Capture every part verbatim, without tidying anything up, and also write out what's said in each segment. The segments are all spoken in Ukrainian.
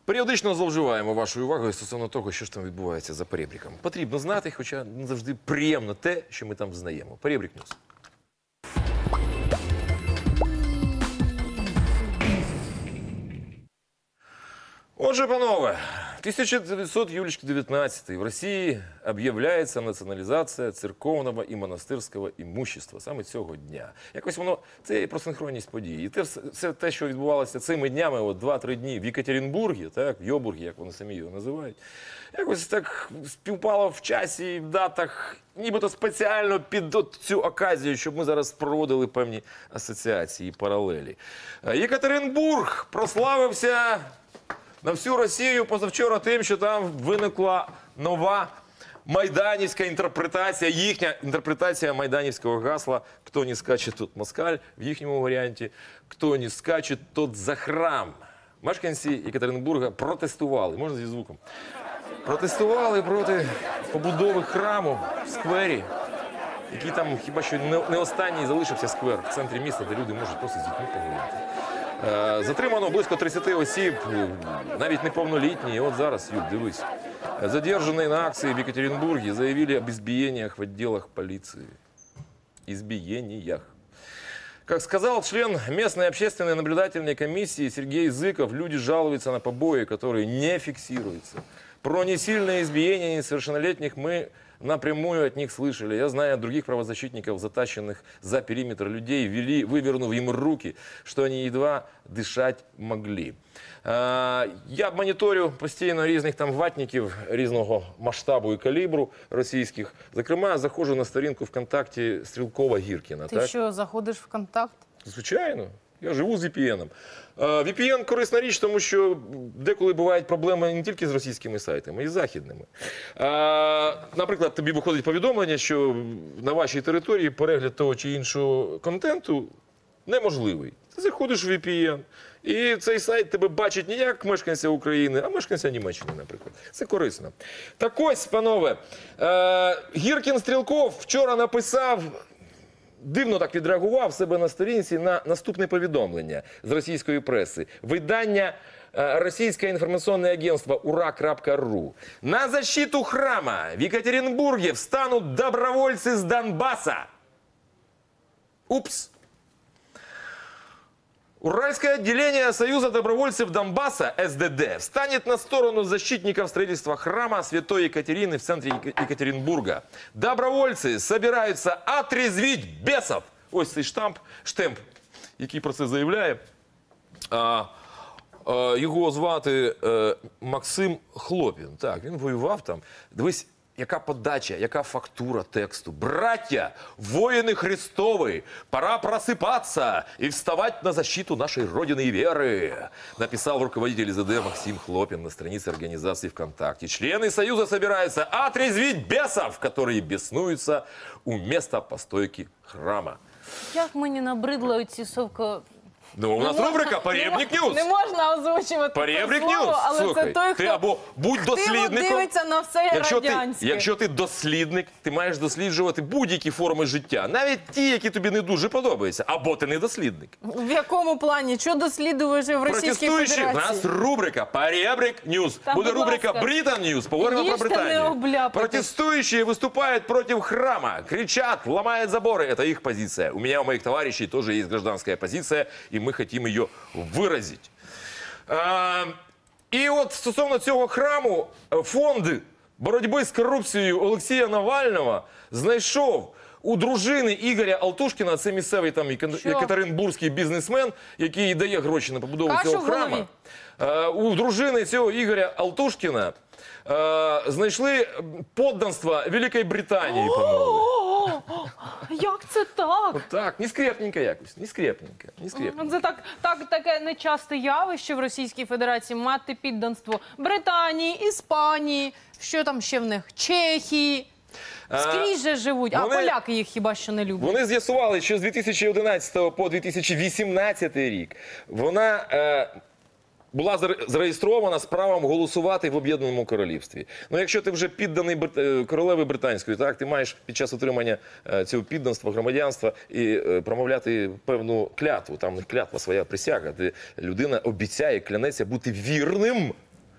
Періодично зловживаємо вашою увагою стосовно того, що ж там відбувається за перебріком. Потрібно знати, хоча не завжди приємно те, що ми там знаємо. Перебрік Ньюс. Отже, панове, тысяча девятьсот девятнадцатый в Росії об'являється націоналізація церковного і монастирського імущества саме цього дня. Якось воно, це про синхронність подій. І те, все те, що відбувалося цими днями, от два-три дні в Єкатеринбургі, так, в Йобургі, як вони самі його називають, якось так співпало в часі і в датах, нібито спеціально під цю оказію, щоб ми зараз проводили певні асоціації, паралелі. Єкатеринбург прославився на всю Росію позавчора тим, що там виникла нова майданівська інтерпретація, їхня інтерпретація майданівського гасла «Хто не скаче, тот москаль» в їхньому варіанті «Хто не скаче, тот за храм». Мешканці Єкатеринбурга протестували, можна зі звуком, протестували проти побудови храму в сквері, який там хіба що не останній залишився сквер в центрі міста, де люди можуть просто з дітьми погуляти. Затримано близько тридцати осіб, навіть неповнолітні. И вот зараз, Юль, дивись. Задержанные на акции в Екатеринбурге заявили об избиениях в отделах полиции. Избиениях. Как сказал член местной общественной наблюдательной комиссии Сергей Зыков, люди жалуются на побои, которые не фиксируются. Про несильное избиение несовершеннолетних мы напрямую от них слышали. Я знаю от других правозащитников, затащенных за периметр людей, вели, вывернув им руки, что они едва дышать могли. Я моніторю постійно різних там ватників різного масштабу і калібру російських. Зокрема, заходжу на сторінку ВКонтакті Стрілкова-Гіркіна. Ти так? Що, заходиш в контакт? Звичайно. Я живу з ві пі ен. ві пі ен – корисна річ, тому що деколи бувають проблеми не тільки з російськими сайтами, і з західними. Наприклад, тобі виходить повідомлення, що на вашій території перегляд того чи іншого контенту неможливий. Ти заходиш в ві пі ен, і цей сайт тебе бачить не як мешканця України, а мешканця Німеччини, наприклад. Це корисно. Так ось, панове, Гіркін-Стрілков вчора написав, дивно так відреагував себе на сторінці на наступне повідомлення з російської преси. Видання российское информационное агентство ура точка ру. На защиту храма в Екатеринбурге встанут добровольцы с Донбасса. Упс. Уральское отделение Союза добровольцев Донбасса, эс дэ дэ, встанет на сторону защитников строительства храма Святой Екатерины в центре Екатеринбурга. Добровольцы собираются отрезвить бесов. Ось цей штамп, штемп, який про це заявляє. А, а, його звати а, Максим Хлопін. Так, він воював там. Дивись, яка подача, яка фактура тексту. «Братья, воины Христовы, пора просыпаться и вставать на защиту нашей Родины и веры», написал руководитель эс дэ дэ Максим Хлопин на странице организации ВКонтакте. Члены Союза собираются отрезвить бесов, которые беснуются у места постойки храма. Як мені набридли ці совко... Ну, у нас не рубрика можна, «Перебрік не, Ньюс». Не можна озвучувати «Перебрік це слово, Ньюс». але Слухай, це той, хто ти або будь дослідником. дивиться на все якщо радянське. Ти, якщо ти дослідник, ти маєш досліджувати будь-які форми життя. Навіть ті, які тобі не дуже подобаються. Або ти не дослідник. В якому плані? Що дослідуєш в Російській Федерації? У нас рубрика «Перебрік Ньюс». Там, Буде рубрика ласка, «Британ Ньюс». Поговоримо про Британию. Протестующие выступают против храма. Кричат, ломают заборы. Это их позиция. У меня, у моих товарищей тоже есть гражданская позиция, и мы хотим ее выразить. А, і от стосовно цього храму фонд боротьби з корупцією Олексія Навального знайшов у дружини Ігоря Алтушкіна, це місцевий там єкатеринбурзький бізнесмен, який дає гроші на побудову Кашу цього храму. А, у дружини цього Ігоря Алтушкіна а, знайшли подданство Великої Британії, по-моєму. Як це так? От так, нескрепненько якось, нескрепненько, нескрепненько. Це так, так, таке нечасте явище в Російській Федерації мати підданство Британії, Іспанії, що там ще в них, Чехії. Скрізь же живуть, а вони, поляки їх хіба що не люблять. Вони з'ясували, що з дві тисячі одинадцятого по дві тисячі вісімнадцятий рік вона е, була зареєстрована з правом голосувати в Об'єднаному Королівстві. Ну, якщо ти вже підданий королеви британської, так, ти маєш під час отримання цього підданства, громадянства і промовляти певну клятву. Там не клятва, своя присяга, де людина обіцяє, клянеться бути вірним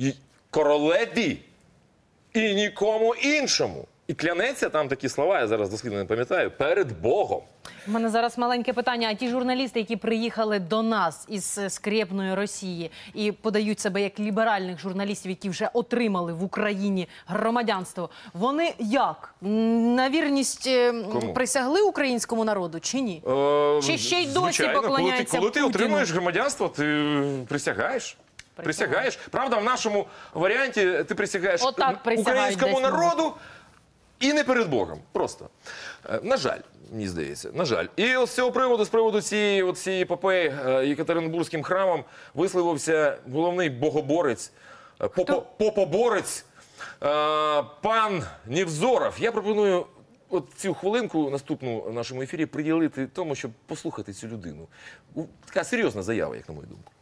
й- королеві і нікому іншому. І клянеться там такі слова, я зараз дослідно не пам'ятаю, перед Богом. У мене зараз маленьке питання. А ті журналісти, які приїхали до нас із е, скрєпної Росії і подають себе як ліберальних журналістів, які вже отримали в Україні громадянство, вони як? М, На вірність е, м, Кому? присягли українському народу чи ні? Е, Чи ще й досі звичайно, поклоняються коли ти, коли ти Путіну? отримуєш громадянство, ти присягаєш. Присягаєш. Правда, в нашому варіанті ти присягаєш Отак присягають українському десь, мабуть. народу і не перед Богом. Просто. Е, На жаль, мені здається, на жаль. І ось з цього приводу, з приводу цієї, от цієї епопеї е, Єкатеринбурзьким храмом висловився головний богоборець, е, попо- попоборець е, пан Невзоров. Я пропоную от цю хвилинку наступну в нашому ефірі приділити тому, щоб послухати цю людину. У- Така серйозна заява, як на мою думку.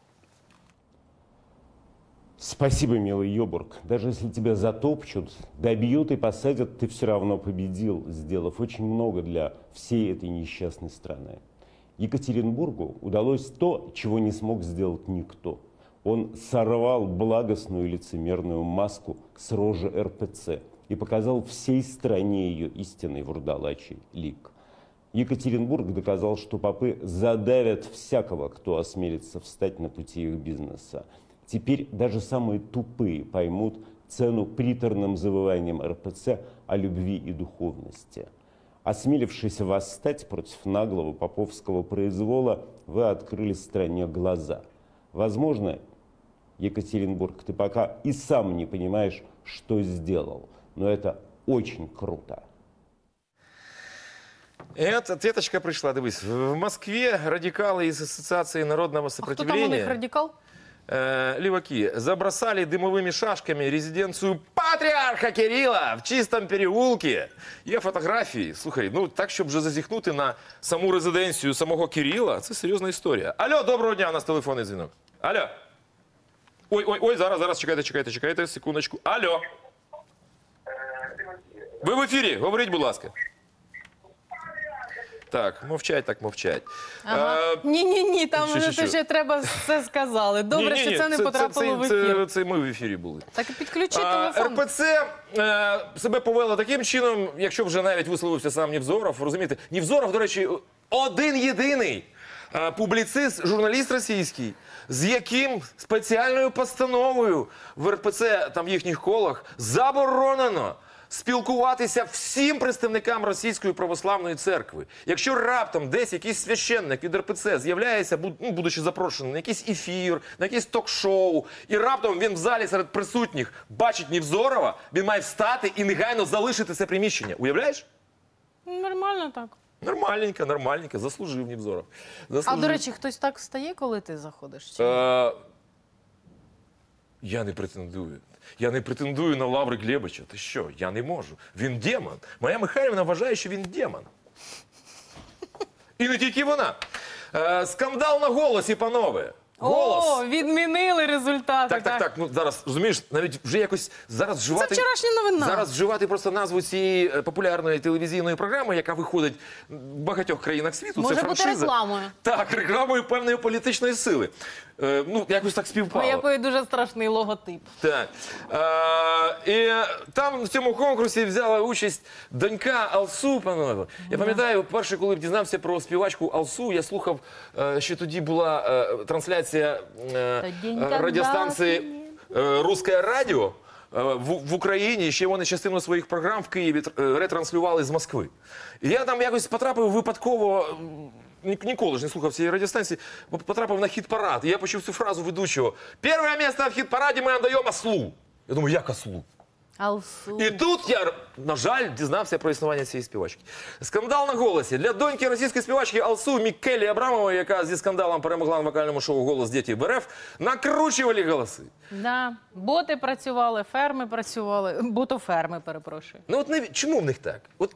Спасибо, милый Йобург. Даже если тебя затопчут, добьют и посадят, ты все равно победил, сделав очень много для всей этой несчастной страны. Екатеринбургу удалось то, чего не смог сделать никто. Он сорвал благостную лицемерную маску с рожи эр пэ цэ и показал всей стране ее истинный вурдалачий лик. Екатеринбург доказал, что попы задавят всякого, кто осмелится встать на пути их бизнеса. Теперь даже самые тупые поймут цену приторным завыванием эр пэ цэ о любви и духовности. Осмелившись восстать против наглого поповского произвола, вы открыли стране глаза. Возможно, Екатеринбург, ты пока и сам не понимаешь, что сделал, но это очень круто. Эта ответочка пришла, дивись. В Москве радикалы из Ассоциации народного А хто там у сопротивления... них радикал? э, леваки забросали дымовыми шашками резиденцию патріарха Кирила в Чистом переулке. Є фотографії. Слухай, ну так, щоб вже зазіхнути на саму резиденцію самого Кирила, це серйозна історія. Алло, доброго дня, у нас телефонний дзвінок. Алло. Ой, ой, ой, зараз, зараз, чекайте, чекайте, чекайте, секундочку. Алло. Ви в ефірі, говоріть, будь ласка. Так, мовчать, так мовчать. Ага. Е, Ні-ні-ні, там що, вже що, що? ще треба все сказали. Добре, ні-ні-ні, що це не потрапило в це, ефір. Це, це ми в ефірі були. Так і підключи А, телефон. ер пе це е, себе повело таким чином, якщо вже навіть висловився сам Невзоров, розумієте, Невзоров, до речі, один єдиний е, публіцист, журналіст російський, з яким спеціальною постановою в ер пе це, там їхніх колах, заборонено спілкуватися всім представникам Російської православної церкви. Якщо раптом десь якийсь священник від ер пе це з'являється, буд- ну, будучи запрошеним на якийсь ефір, на якесь ток-шоу, і раптом він в залі серед присутніх бачить Невзорова, він має встати і негайно залишити це приміщення. Уявляєш? Нормально так. Нормальненько, нормальненько, заслужив Невзоров. А, Заслужив. до речі, хтось так встає, коли ти заходиш? Чи ні? Е, я не претендую. Я не претендую на лаври Глебича. Ти що? Я не можу. Він демон. Моя Михайлівна вважає, що він демон. І не тільки вона. Е, скандал на голосі, панове. Голос. О, відмінили результати. Так, так, так. Ну зараз розумієш, навіть вже якось зараз Це вживати. вчорашня новина. Зараз вживати просто назву цієї е, популярної телевізійної програми, яка виходить в багатьох країнах світу. Може це бути франшиза. рекламою. Так, рекламою певної політичної сили. Е, ну, якось так У співпало. якої дуже страшний логотип. Так. Е, і там в цьому конкурсі взяла участь донька Алсу, панове. Я пам'ятаю, перше, коли дізнався про співачку Алсу, я слухав, е, що тоді була е, трансляція е, Та день, е, радіостанції е, «Русське радіо» е, в, в Україні. Ще вони частину своїх програм в Києві е, ретранслювали з Москви. І я там якось потрапив випадково, м, ні- ніколи ж не слухав цієї радіостанції, потрапив на хіт-парад. І я почув цю фразу ведучого: «Перше місце в хіт-параді ми віддаємо Ослу». Я думаю, як Ослу? Алсу. І тут я, на жаль, дізнався про існування цієї співачки. Скандал на голосі. Для доньки російської співачки Алсу Міккелі Абрамової, яка зі скандалом перемогла на вокальному шоу «Голос дітей в РФ», накручували голоси. Да. Боти працювали, ферми працювали. Ботоферми, перепрошую. Ну от не, чому в них так? От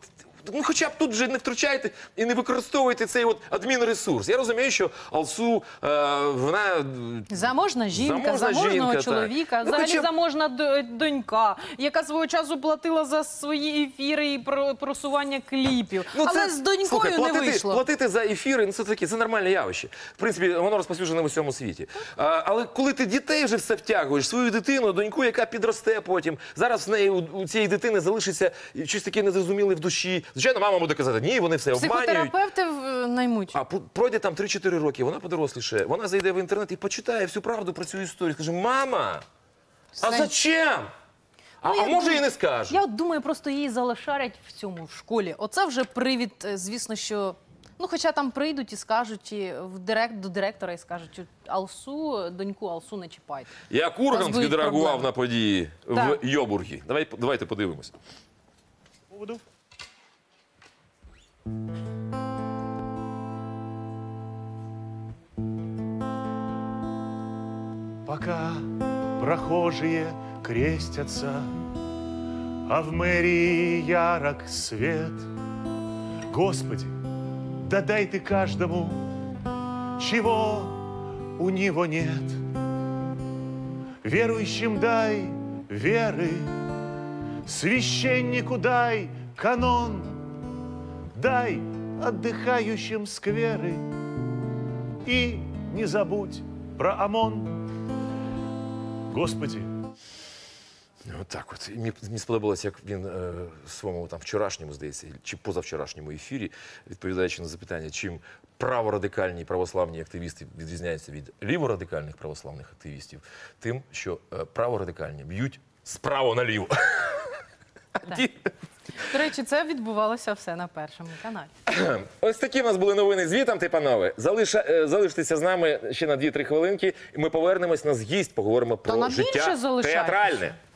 ну, хоча б тут вже не втручайте і не використовуйте цей от адмінресурс. Я розумію, що Алсу, е, вона... Заможна жінка, Заможна заможного жінка, так. чоловіка, Ну, взагалі хоча б- заможна д- донька, яка свого часу платила за свої ефіри і про просування кліпів. Ну, Але це- з донькою слухай, не платити, вийшло. Платити за ефіри, ну це таке, це нормальне явище. В принципі, воно розповсюджене в усьому світі. А, але коли ти дітей вже все втягуєш, свою дитину, доньку, яка підросте потім, зараз в неї у, у цієї дитини залишиться щось таке незрозуміле в душі. Звичайно, мама буде казати, ні, вони все обманюють. Психотерапевти в- наймуть. А пр- пройде там три-чотири роки, вона подоросліше, вона зайде в інтернет і почитає всю правду про цю історію. Скаже, мама, а Це- зачем? А, Ну, а я може думаю- і не скаже. Я от думаю, просто її залишарять в цьому в школі. Оце вже привід, е, звісно, що. Ну, хоча там прийдуть і скажуть і в директ, до директора і скажуть, Алсу, доньку Алсу не чіпайте. Як У Ургант вас будуть відреагував проблеми. на події Так. в Йобургі. Давай, давайте подивимось. поводу. Пока прохожие крестятся, а в мэрии ярок свет. Господи, да дай ты каждому, чего у него нет. Верующим дай веры, священнику дай канон, дай отдыхающим скверы и не забудь про ОМОН. Господи, Отак от. І Мені, мені сподобалось, як він е, в своєму там вчорашньому, здається, чи позавчорашньому ефірі, відповідаючи на запитання, чим праворадикальні православні активісти відрізняються від ліворадикальних православних активістів, тим, що е, праворадикальні б'ють справа наліво. Ті- До речі, це відбувалося все на Першому каналі. Ось такі в нас були новини з Вітам, ти, панове. Залиша, е, залиштеся з нами ще на дві-три хвилинки, і ми повернемось на з'їзд, поговоримо Та про на життя більше залишайтеся. театральне.